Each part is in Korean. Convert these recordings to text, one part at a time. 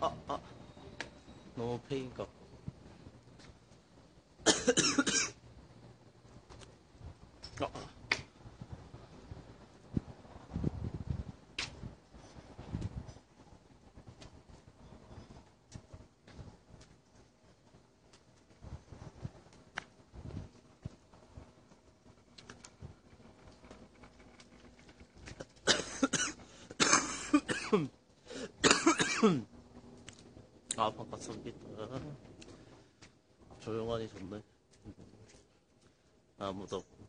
너무 페인가. 바깥 소리 조용하니 좋네. 아무도 없고.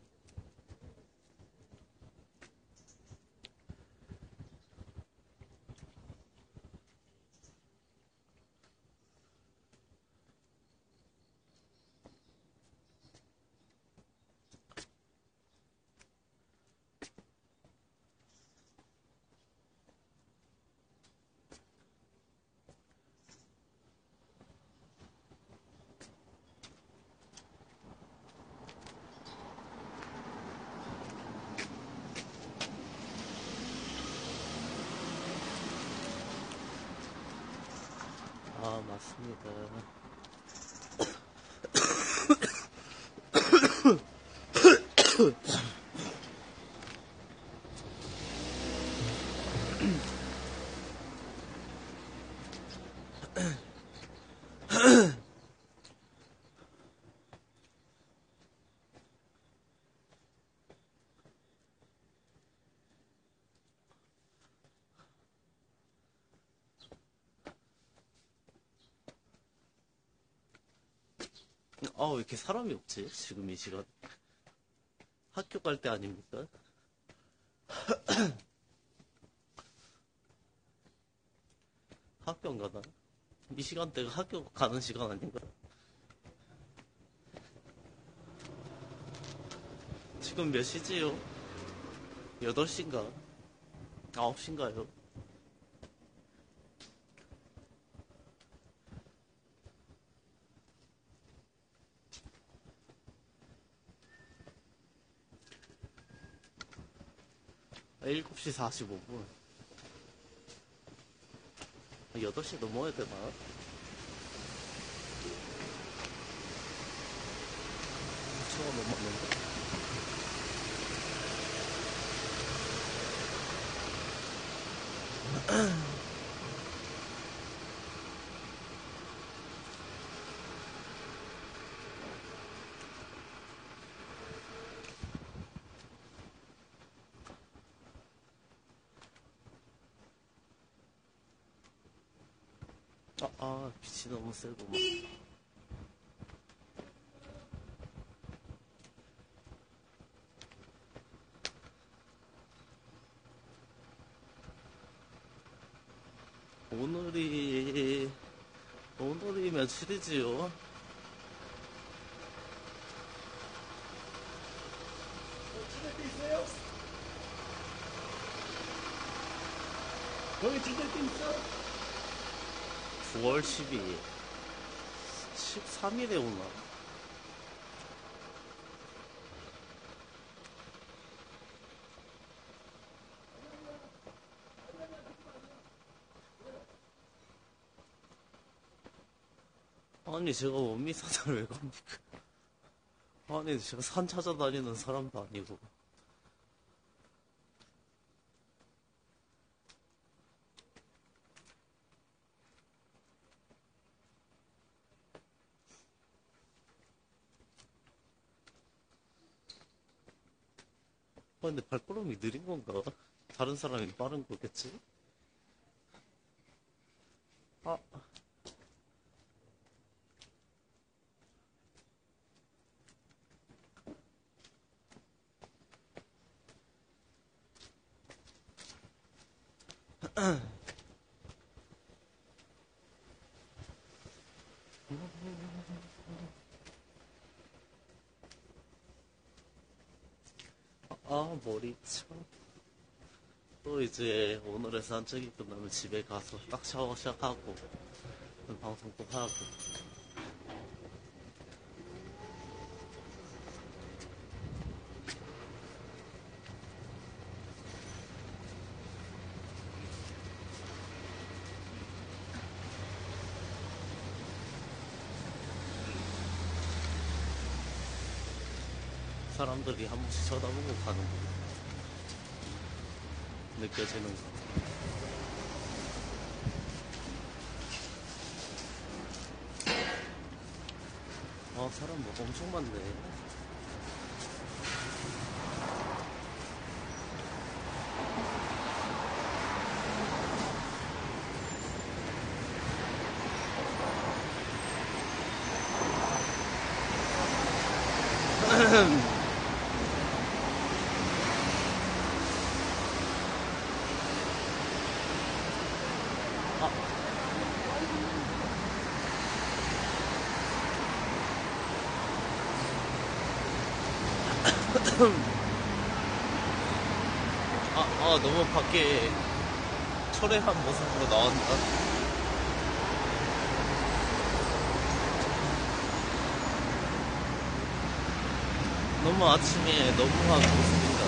맞습니다. 왜 이렇게 사람이 없지? 지금 이 시간. 학교 갈 때 아닙니까? 학교 안 가나? 이 시간대가 학교 가는 시간 아닌가? 지금 몇 시지요? 8시인가? 9시인가요? 아, 7시 45분. 8시 넘어야 되나? 초가 넘었는데. 빛이 너무 세고. 오늘이 며칠이지요? 여기 찍을 때 있어? 9월 12일. 13일에 오나? 아니, 제가 원미사장을 왜 갑니까? 아니, 제가 산 찾아다니는 사람도 아니고. 근데 발걸음이 느린 건가? 다른 사람이 빠른 거겠지? 머리 참. 또 이제 오늘의 산책이 끝나면 집에 가서 딱 샤워 시작하고 방송 또 하고. 사람들이 한 번씩 쳐다보고 가는 거 느껴지는 거. 사람 뭐 엄청 많네. 너무 밖에 초래한 모습으로 나온다. 너무 아침에 너무한 모습인가.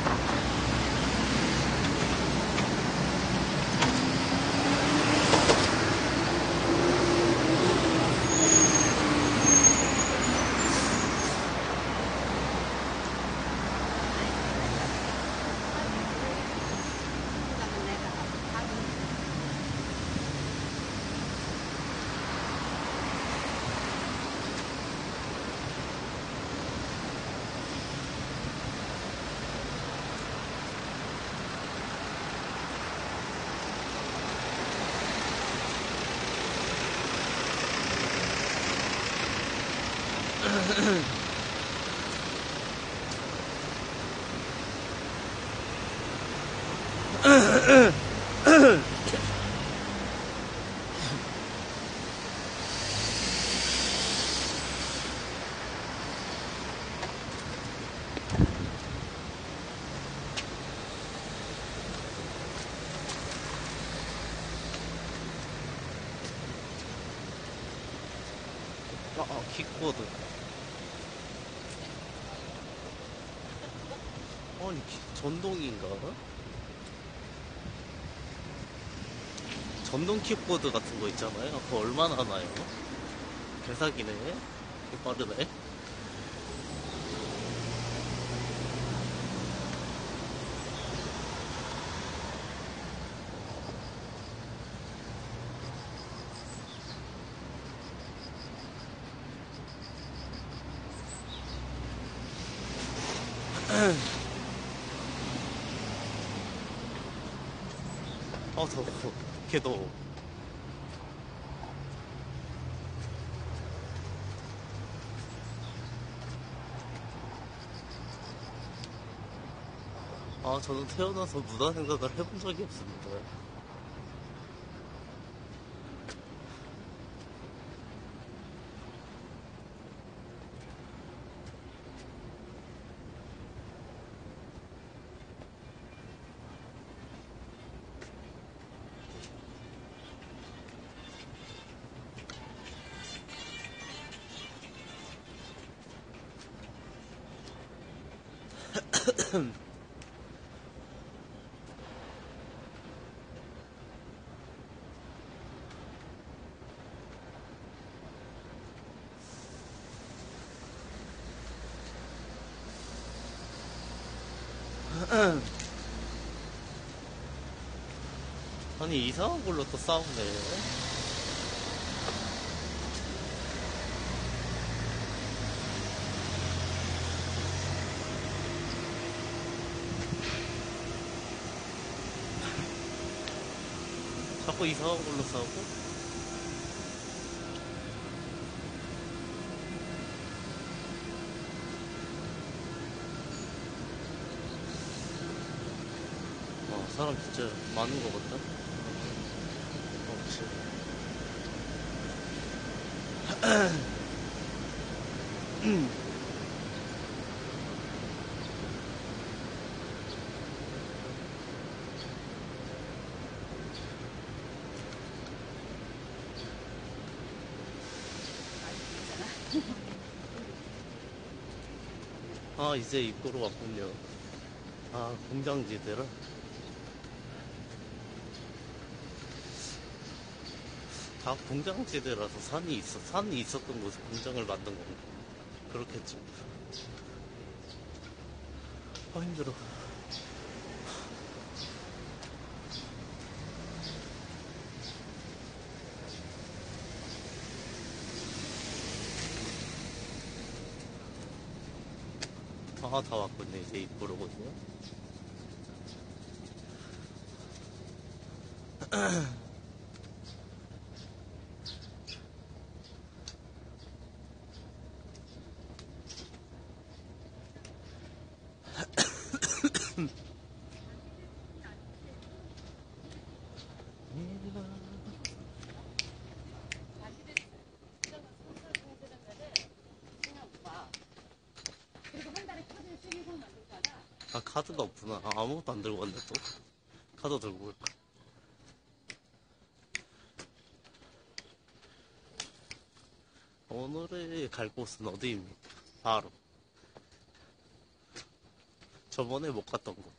킥보드. 아니, 전동인가? 전동 킥보드 같은 거 있잖아요. 그거 얼마나 하나요? 개사기네. 빠르네. 더워. 개더워. 저는 태어나서 무단 생각을 해본 적이 없습니다. 아니, 이상한 걸로 또 싸우네. 자꾸 이상한 걸로 싸우고. 사람 진짜 많은 것 같다. 그치. 이제 입구로 왔군요. 공장지대라. 다 공장지대라서 산이 있었던 곳에 공장을 만든 건가? 그렇겠지. 힘들어. 다 왔군요. 이제 입구로군요. 카드가 없구나. 아무것도 안 들고 왔네, 또. 카드 들고 올까? 오늘의 갈 곳은 어디입니까? 바로. 저번에 못 갔던 곳.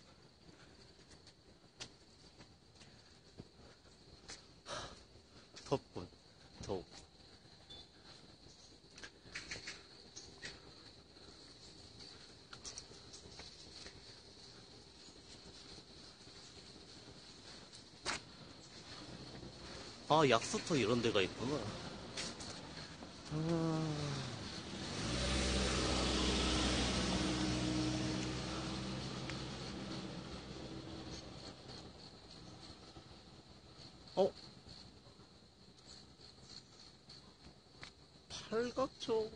덥군. 더워. 약수터 이런 데가 있구나. 어? 팔각정.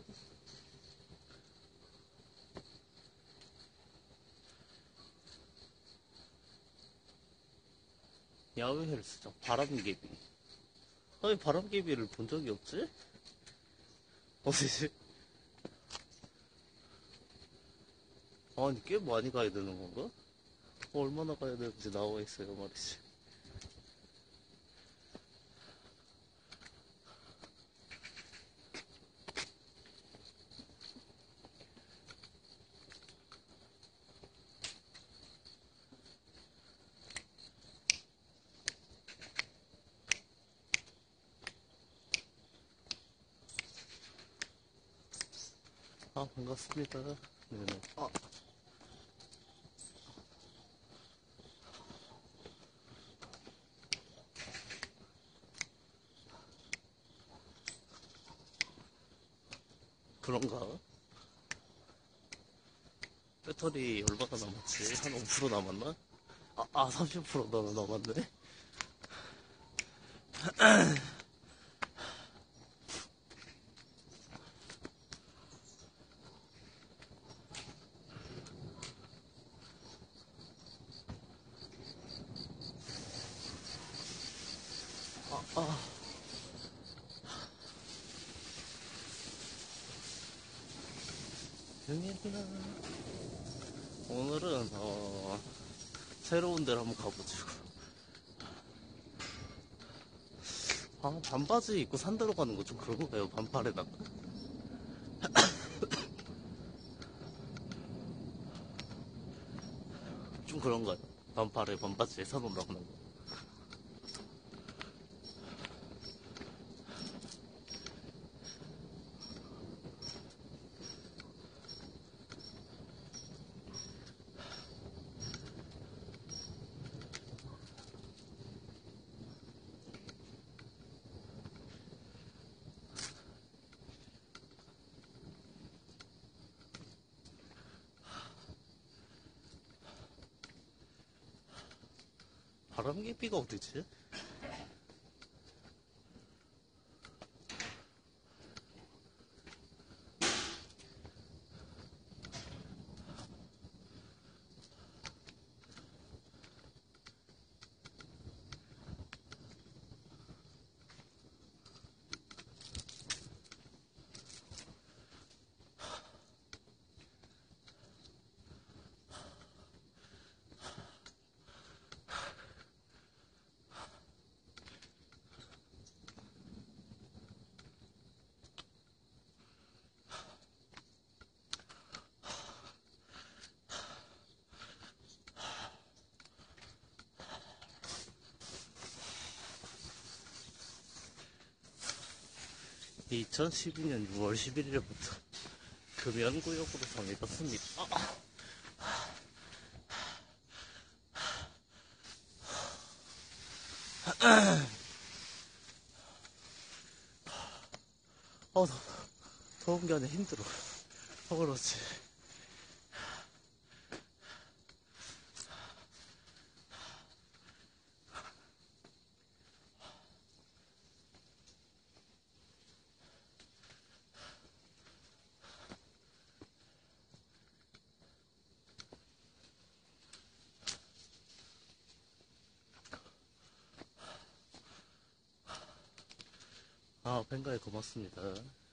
야외 헬스장. 바람개비. 아니, 바람개비를 본 적이 없지? 어디지? 아니, 꽤 많이 가야 되는 건가? 얼마나 가야 되는지 나와 있어요, 말이지. 반갑습니다. 네네. 그런가? 배터리 얼마나 남았지? 한 5% 남았나? 30%나 남았네? 오늘은, 새로운 데를 한번 가보자고. 반바지 입고 산대로 가는 거 좀 그런 거예요, 반팔에다가. 좀 그런가요? 반팔에 반바지에 산 올라가는 거. 바람개비가 어디지? (2012년 6월 11일부터) 금연구역으로 정해졌습니다. 더운 게 아니라 힘들어. 그렇지. 팬가에 고맙습니다.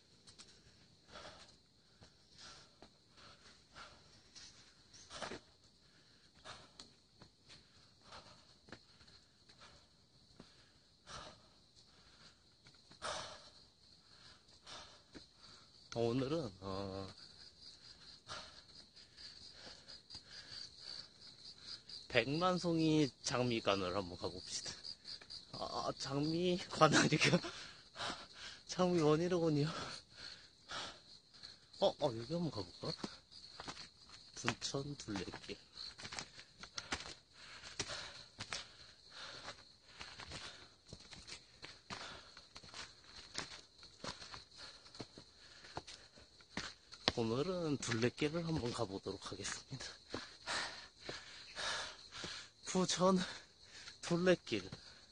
오늘은, 백만송이 장미관을 한번 가봅시다. 장미관 아니까, 장미원이로군요. 여기 한번 가볼까? 분천 둘레길. 오늘은 둘레길을 한번 가보도록 하겠습니다. 부천 둘레길.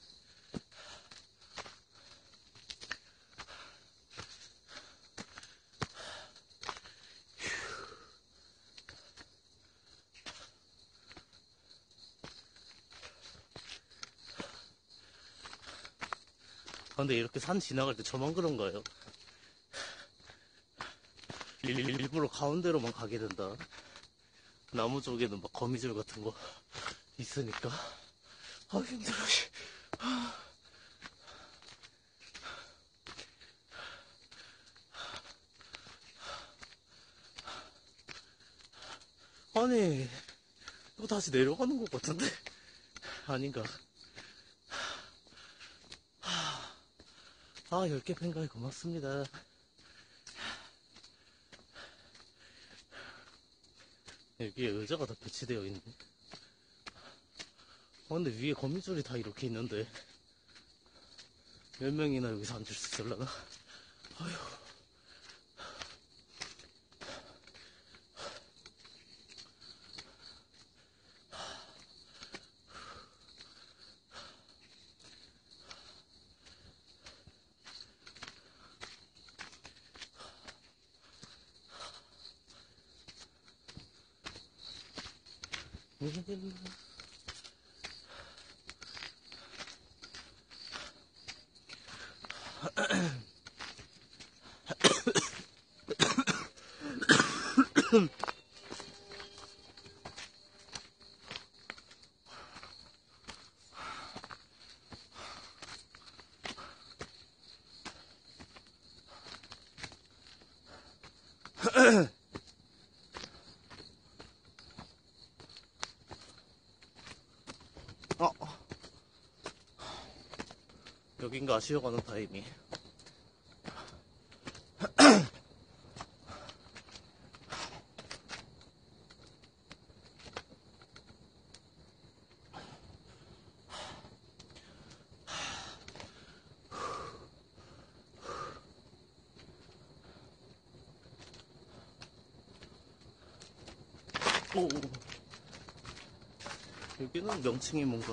근데 이렇게 산 지나갈 때 저만 그런가요? 일부러 가운데로만 가게 된다. 나무 쪽에는 막 거미줄 같은 거 있으니까. 힘들어. 아니, 이거 다시 내려가는 것 같은데? 아닌가? 10개 팬가에 고맙습니다. 여기에 의자가 다 배치되어 있네. 근데 위에 거미줄이 다 이렇게 있는데 몇 명이나 여기서 앉을 수 있을라나? 아휴. 여긴가 쉬어가는 타임이. 여기는 명칭이 뭔가?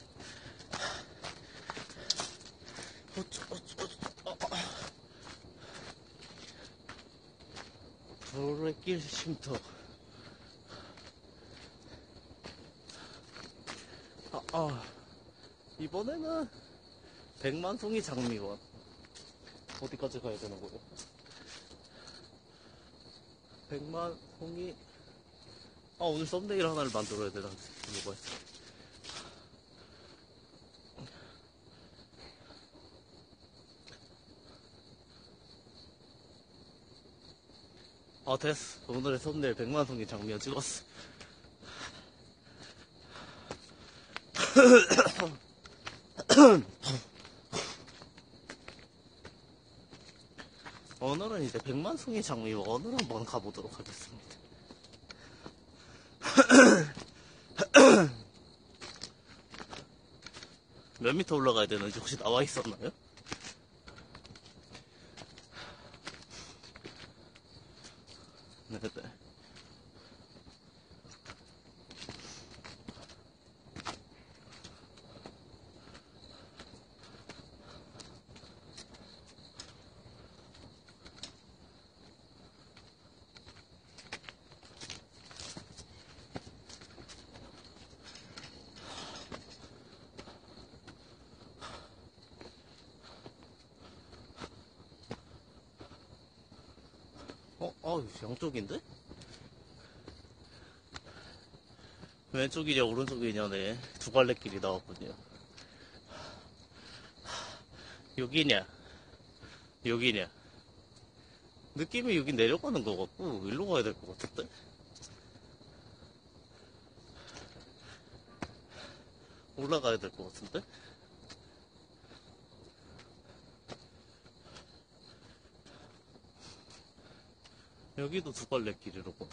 둘레길 쉼터. 이번에는 백만송이 장미원. 어디까지 가야 되는 거예요? 백만송이. 오늘 썸네일 하나를 만들어야 되나? 이거 봐요. 됐어. 오늘의 썸네일 백만송이 장미원 찍었어. 오늘은 이제 백만송이 장미원을 한번 가보도록 하겠습니다. 몇 미터 올라가야 되는지 혹시 나와 있었나요? 네네. 양쪽인데? 왼쪽이냐 오른쪽이냐네 두 갈래 길이 나왔군요. 여기냐 여기냐 느낌이 여기 내려가는 것 같고 일로 가야 될 것 같은데? 올라가야 될 것 같은데? 여기도 두 갈래 길이라고.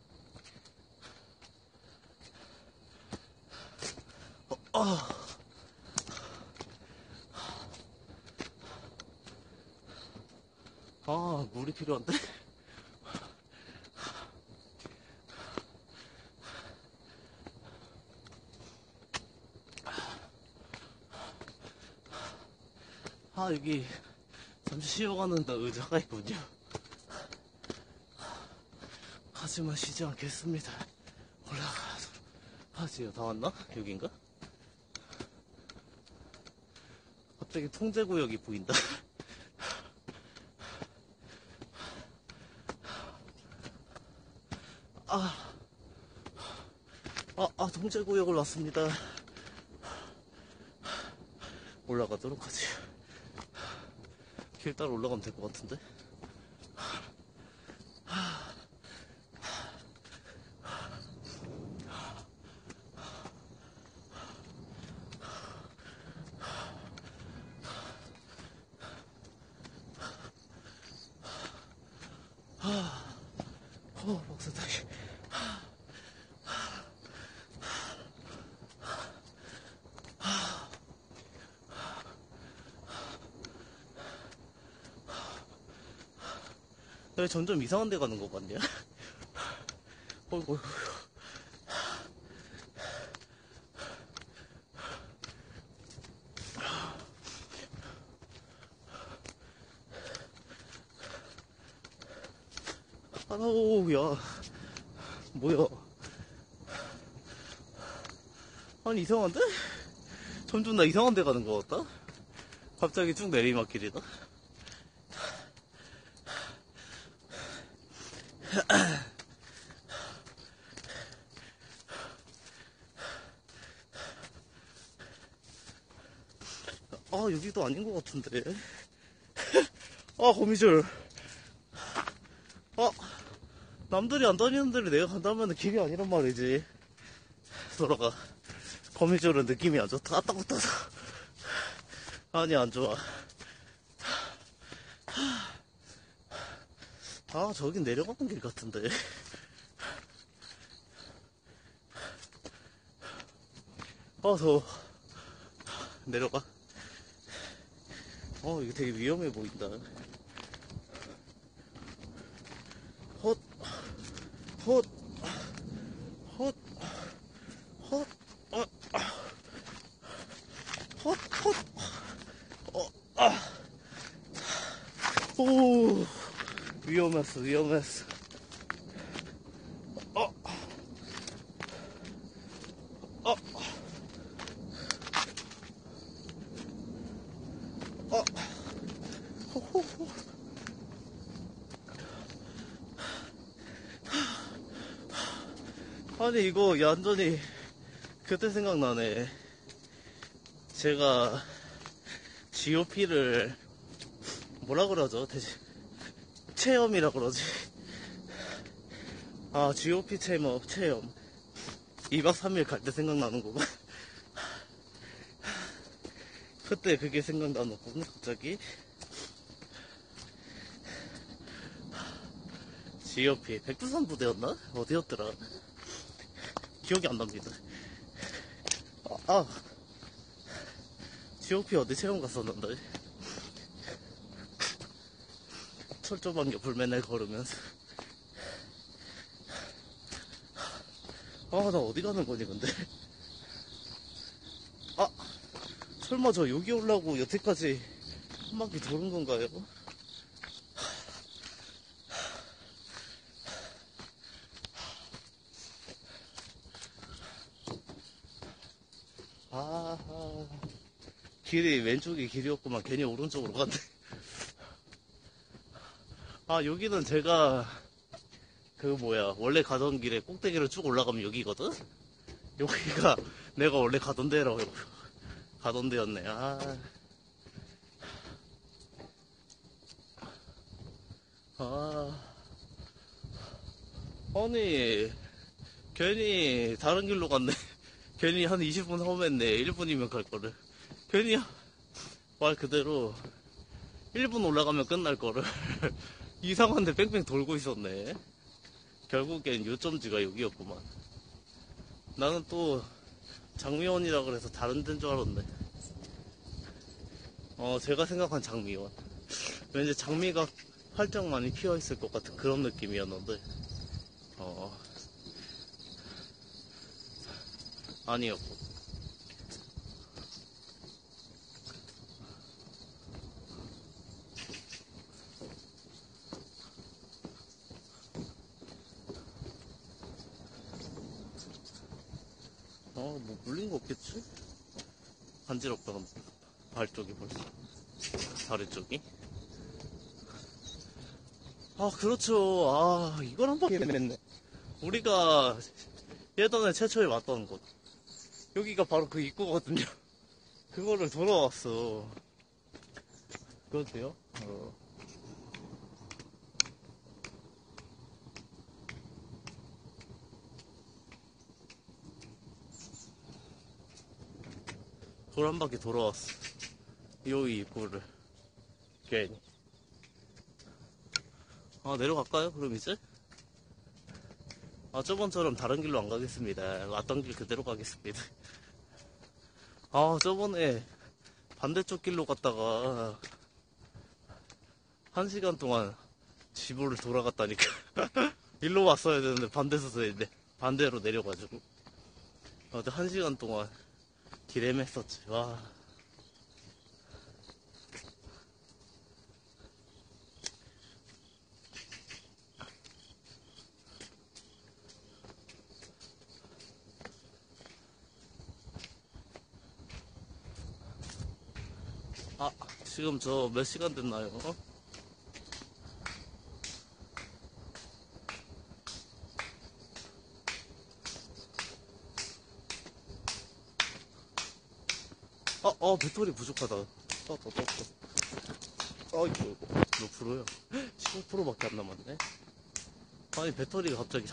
물이 필요한데? 여기 잠시 쉬어가는 의자가 있군요. 하지만 쉬지 않겠습니다. 올라가도록 하지요. 다 왔나? 여긴가? 갑자기 통제구역이 보인다. 통제구역을 왔습니다. 올라가도록 하지. 길 따라 올라가면 될 것 같은데? 박수 타기. 왜 점점 이상한 데 가는 거 같냐? 어이구. 야. 뭐야. 아니, 이상한데? 점점 나 이상한 데 가는 거 같다? 갑자기 쭉 내리막길이다. 여기도 아닌 것 같은데. 거미줄. 남들이 안 다니는 데를 내가 간다면 길이 아니란 말이지. 돌아가. 거미줄은 느낌이 안 좋다. 아따구따다. 아니, 안 좋아. 저긴 내려가는 길 같은데. 더워. 내려가. 이거 되게 위험해 보인다. 헛, 헛, 헛, 헛, 헛, 헛, 오, 위험했어. 아니, 이거 완전히 그때 생각나네. 제가 GOP를 뭐라 그러죠? 체험이라 그러지. GOP 체험 2박 3일 갈 때 생각나는 거고. 그때 그게 생각나는구나, 갑자기. GOP 백두산 부대였나? 어디였더라? 기억이 안 납니다. GOP 어디 체험 갔었는데? 철조망 옆을 맨날 걸으면서. 아, 나 어디 가는 거니, 근데? 아, 설마 저 여기 오려고 여태까지 한 바퀴 도는 건가요? 아, 길이, 왼쪽이 길이었구만. 괜히 오른쪽으로 갔네. 아, 여기는 제가, 원래 가던 길에 꼭대기를 쭉 올라가면 여기거든? 여기가 내가 원래 가던 데였네. 아, 아니, 괜히 다른 길로 갔네. 괜히 한 20분 허맸네. 1분이면 갈 거를. 괜히 말 그대로 1분 올라가면 끝날 거를. 이상한데 뺑뺑 돌고 있었네. 결국엔 요점지가 여기였구만. 나는 또 장미원이라 그래서 다른 데인 줄 알았네. 제가 생각한 장미원. 왠지 장미가 활짝 많이 피어 있을 것 같은 그런 느낌이었는데, 아니었고. 뭐 물린 거 없겠지? 간지럽다, 발 쪽이 벌써. 다리 쪽이. 아, 그렇죠. 아, 이걸 한 바퀴 했네. 우리가 예전에 최초에 왔던 곳. 여기가 바로 그 입구거든요. 그거를 돌아왔어. 그렇대요? 돌 한 바퀴 돌아왔어. 여기 입구를. 괜히. 내려갈까요? 그럼 이제? 저번처럼 다른 길로 안 가겠습니다. 왔던 길 그대로 가겠습니다. 저번에 반대쪽 길로 갔다가 1시간 동안 집으로 돌아갔다니까. 일로 왔어야 되는데 반대로 내려가지고. 1시간 동안 딜레매했었지. 와. 지금 저 몇 시간 됐나요? 배터리 부족하다. 떴어. 아이고, 몇 프로야? 15%밖에 안 남았네. 아니, 배터리가 갑자기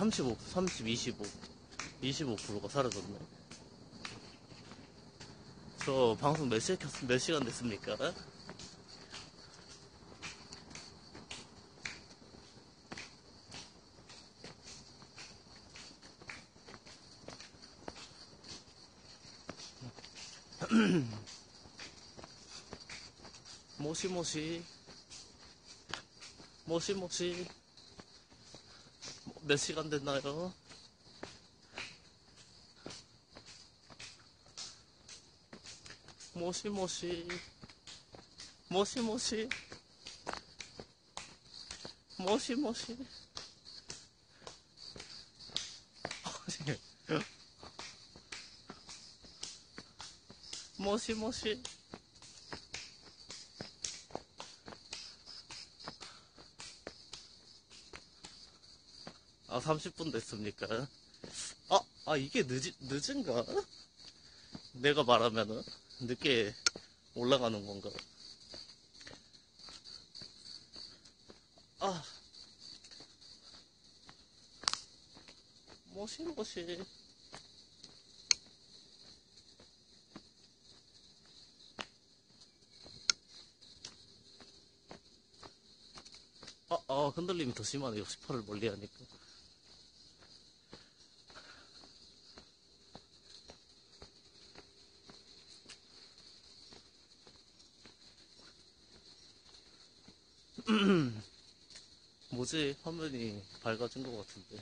25%가 사라졌네. 저 방송 몇 시간 됐습니까? 모시모시. 몇 시간 됐나요? 모시모시. 모시모시. 30분 됐습니까? 이게 늦은가? 내가 말하면은 늦게 올라가는 건가? 모시. 흔들림이 더 심하네. 68을 멀리 하니까. 뭐지? 화면이 밝아진 것 같은데.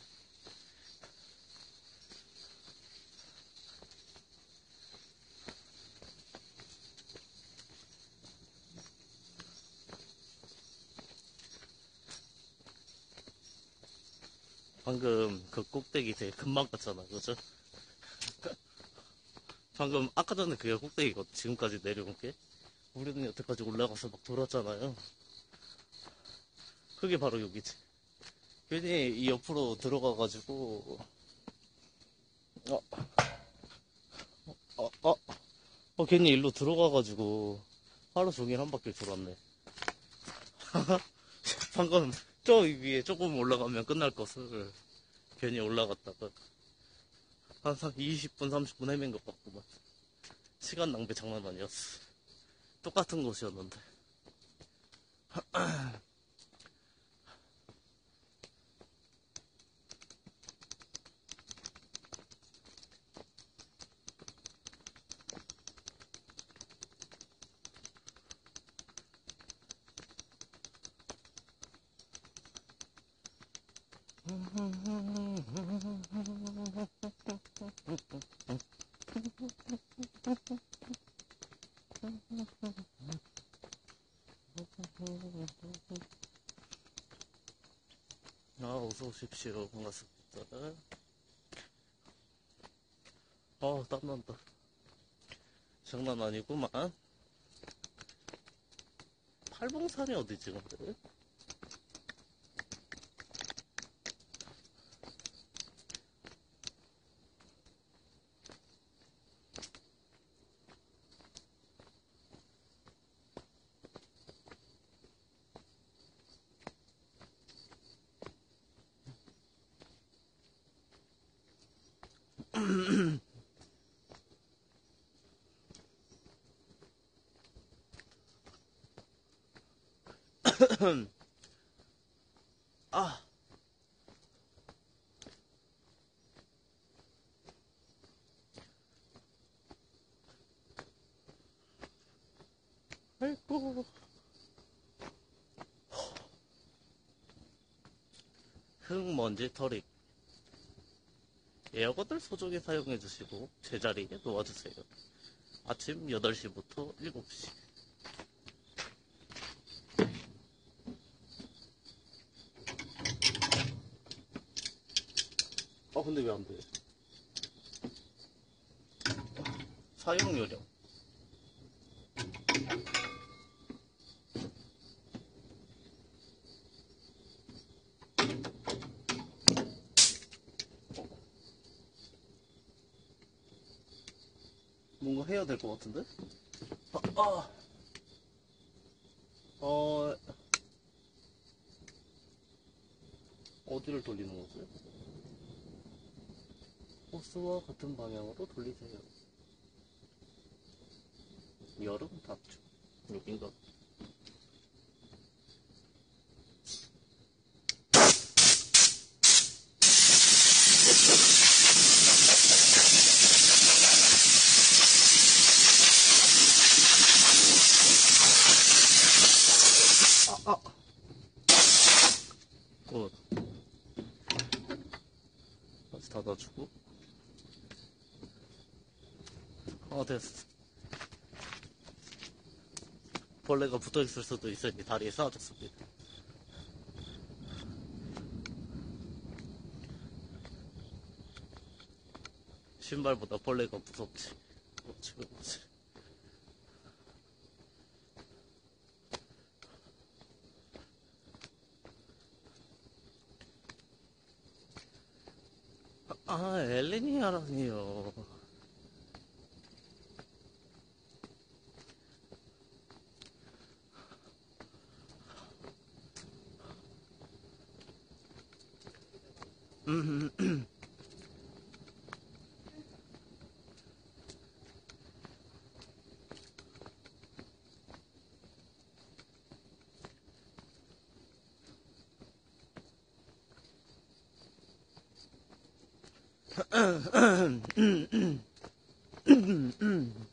방금 그 꼭대기 되게 금방 갔잖아, 그죠? 방금 아까 전에 그게 꼭대기거든. 지금까지 내려온 게. 우리는 여태까지 올라가서 막 돌았잖아요. 그게 바로 여기지. 괜히 이 옆으로 들어가가지고 어, 어, 괜히 일로 들어가가지고 하루 종일 한 바퀴 돌았네. 방금 저 위에 조금 올라가면 끝날 것을 괜히 올라갔다가 한 20분, 30분 헤맨 것 같구만. 시간 낭비 장난 아니었어. 똑같은 곳이었는데. 어서 오십시오. 반갑습니다. 땀난다. 장난 아니구만. 팔봉산이 어디지, 근데? 아, 아이고. 흙먼지 털이. 에어건을 소중히 사용해주시고 제자리에 놓아주세요. 아침 8시부터 7시. 근데 왜 안 돼? 사용 요령. 뭔가 해야 될 것 같은데? 어디를 돌리는 거지? 호스와 같은 방향으로 돌리세요. 여름 닫죠. 여긴가? 굿. 다시 닫아주고. 됐어. 벌레가 붙어있을 수도 있으니 다리에 쌓아줬습니다. 신발보다 벌레가 무섭지. 그렇지. 엘리니아라니요.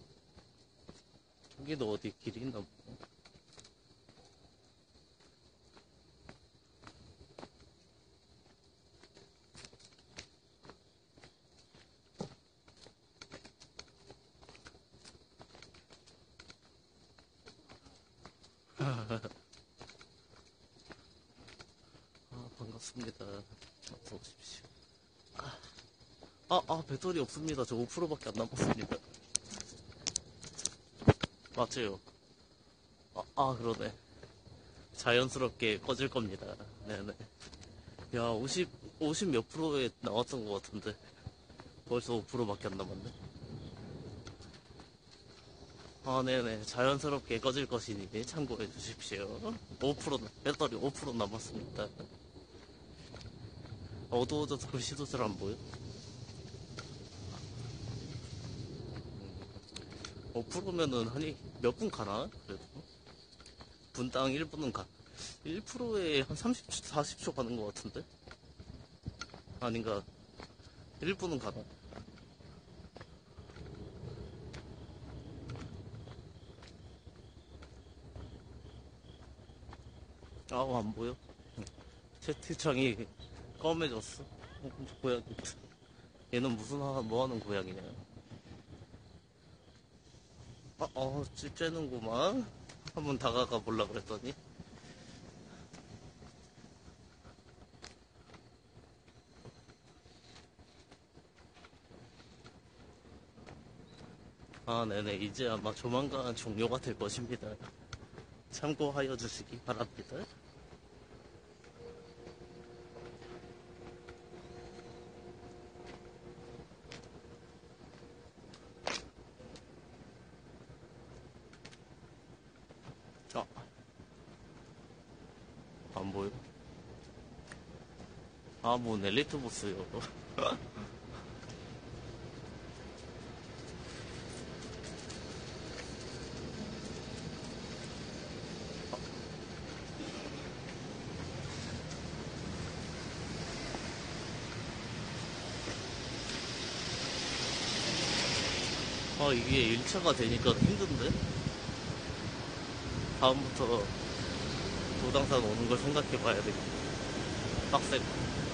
저기도 어디 길이 있나 보네. 반갑습니다. 어서 오십시오. 배터리 없습니다. 저 5%밖에 안 남았습니다. 맞죠? 그러네. 자연스럽게 꺼질 겁니다. 네네. 야, 50 몇 프로에 나왔던 것 같은데. 벌써 5%밖에 안 남았네. 네네. 자연스럽게 꺼질 것이니 참고해 주십시오. 5%, 배터리 5% 남았습니다. 어두워져서 글씨도 잘 안 보여. 5%면은 몇 분 가나? 그래도. 분당 1분은 1%에 한 30초, 40초 가는 것 같은데? 아닌가? 1분은 가나? 안 보여? 채팅창이 검해졌어. 고양이. 얘는 뭐 하는 고양이냐? 찌째는구만. 한번 다가가 보려 그랬더니. 네네. 이제 아마 조만간 종료가 될 것입니다. 참고하여 주시기 바랍니다. 아, 안 보여? 뭐, 엘리트 보스요. 이게 1차가 되니까 힘든데? 다음부터 도당산 오는 걸 생각해 봐야 되겠다. 빡세고.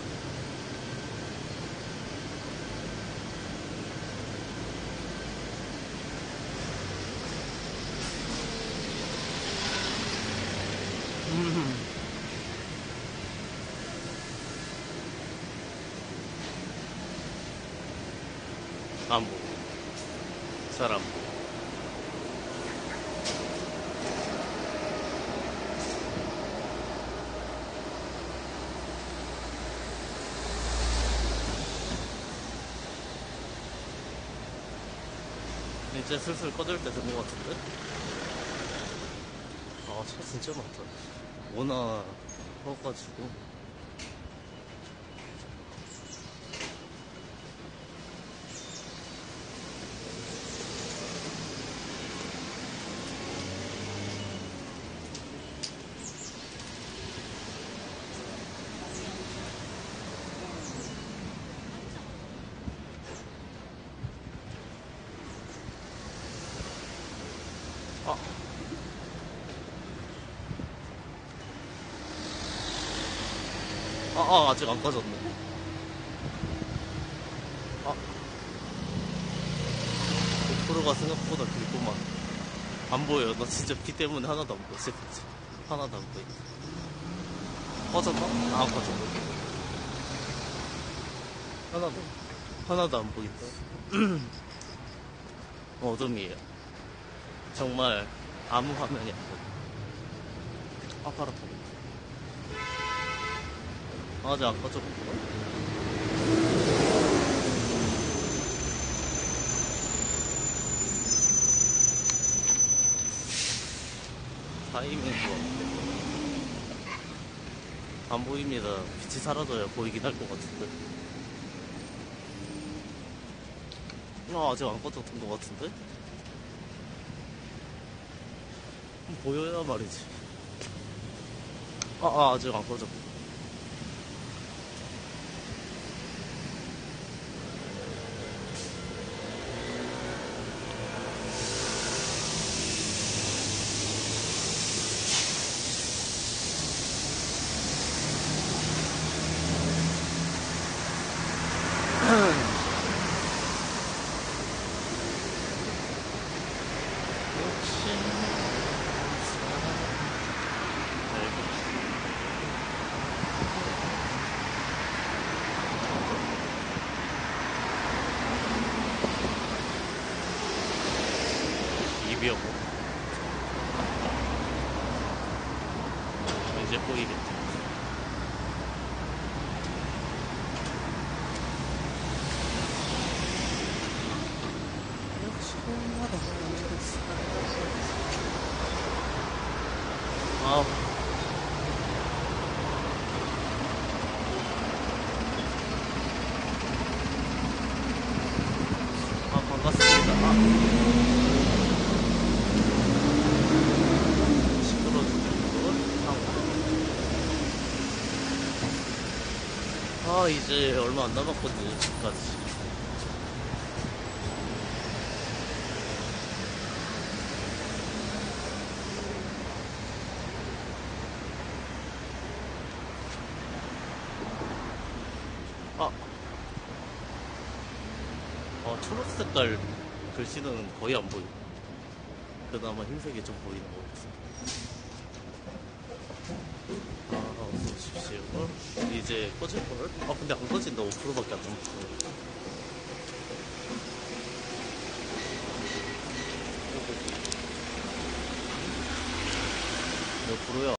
안 보고. 사람. 이제 슬슬 꺼질 때 된 것 같은데? 차 진짜 많다. 워낙 커가지고. 아직 안 꺼졌네. 5%가 생각보다 길구만. 안 보여. 나 진짜 비 때문에 하나도 안 보여. 하나도 안 보여. 꺼졌나? 꺼졌네. 하나도 안 보인다. 어둠이에요. 정말 아무 화면이 안 보여. 바로 보인다. 아직 안 꺼졌구나. 타이밍 좋았는데. 안 보입니다. 빛이 사라져야 보이긴 할 것 같은데. 아직 안 꺼졌던 것 같은데? 보여야 말이지. 아직 안 꺼졌고. 데뷔하고 이제 보이겠다. 아, 반갑습니다. 시끄러워지는 상황. 이제 얼마 안 남았거든요, 집까지. 초록 색깔 글씨는 거의 안 보이고, 그나마 흰색이 좀 보이는 것 같습니다. 어서 오십시오. 이제 꺼질걸? 근데 안 꺼진다. 5%밖에 안 남았어. 몇 프로야?